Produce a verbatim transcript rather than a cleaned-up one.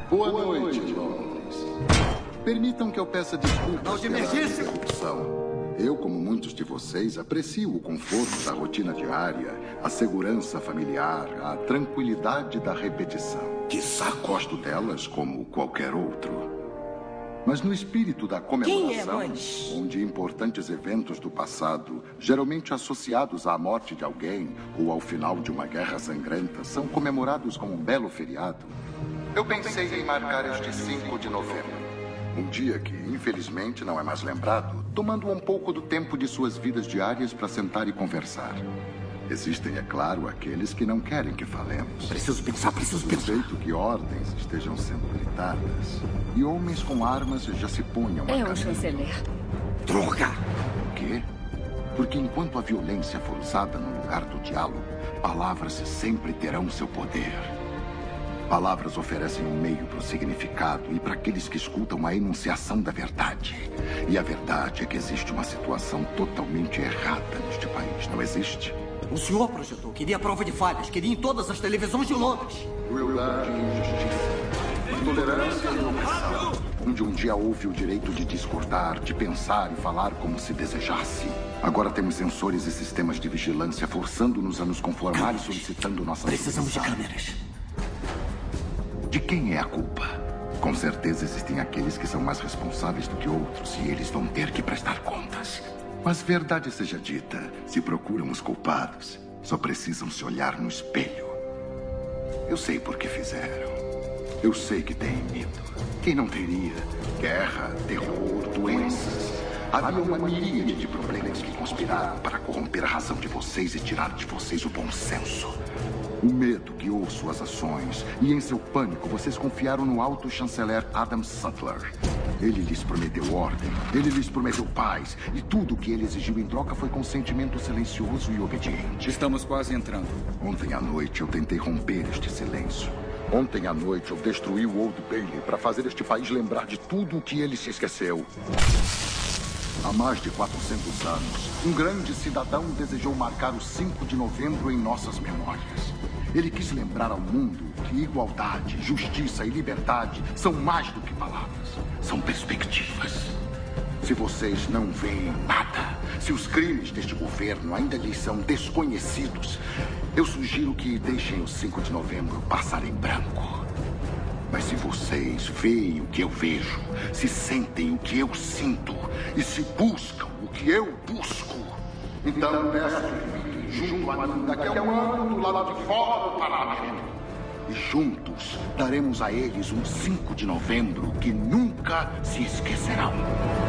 Boa noite, Londres. Permitam que eu peça desculpas Não de emergência. pela interrupção. Eu, como muitos de vocês, aprecio o conforto da rotina diária, a segurança familiar, a tranquilidade da repetição. Quizá gosto delas como qualquer outro. Mas no espírito da comemoração, Quem é, onde importantes eventos do passado, geralmente associados à morte de alguém ou ao final de uma guerra sangrenta, são comemorados com um belo feriado, eu pensei em marcar este cinco de novembro. Um dia que, infelizmente, não é mais lembrado, tomando um pouco do tempo de suas vidas diárias para sentar e conversar. Existem, é claro, aqueles que não querem que falemos. Preciso pensar, preciso pensar. Suspeito que ordens estejam sendo gritadas e homens com armas já se ponham a É um caminho. chanceler. Droga! O quê? Porque enquanto a violência for usada no lugar do diálogo, palavras sempre terão seu poder. Palavras oferecem um meio para o significado e para aqueles que escutam a enunciação da verdade. E a verdade é que existe uma situação totalmente errada neste país, não existe? O senhor projetou, queria prova de falhas, queria em todas as televisões de Londres. Crueldade e injustiça. Intolerância e opressão. Onde um dia houve o direito de discordar, de pensar e falar como se desejasse. Agora temos sensores e sistemas de vigilância forçando-nos a nos conformar e solicitando nossa Precisamos de submissão. câmeras. De quem é a culpa? Com certeza existem aqueles que são mais responsáveis do que outros e eles vão ter que prestar contas. Mas verdade seja dita, se procuram os culpados, só precisam se olhar no espelho. Eu sei por que fizeram. Eu sei que têm medo. Quem não teria? Guerra, terror, doenças. Havia uma miríade de problemas que conspiraram para corromper a razão de vocês e tirar de vocês o bom senso. O medo guiou suas ações e em seu pânico vocês confiaram no alto chanceler Adam Sutler. Ele lhes prometeu ordem, ele lhes prometeu paz e tudo o que ele exigiu em troca foi consentimento silencioso e obediente. Estamos quase entrando. Ontem à noite eu tentei romper este silêncio. Ontem à noite eu destruí o Old Bailey para fazer este país lembrar de tudo o que ele se esqueceu. Há mais de quatrocentos anos, um grande cidadão desejou marcar o cinco de novembro em nossas memórias. Ele quis lembrar ao mundo que igualdade, justiça e liberdade são mais do que palavras, são perspectivas. Se vocês não veem nada, se os crimes deste governo ainda lhes são desconhecidos, eu sugiro que deixem o cinco de novembro passar em branco. Mas se vocês veem o que eu vejo, se sentem o que eu sinto e se buscam o que eu busco, então peço que fiquem junto a mim daqui a um ano do lado de fora do parlamento. E juntos daremos a eles um cinco de novembro que nunca se esquecerão.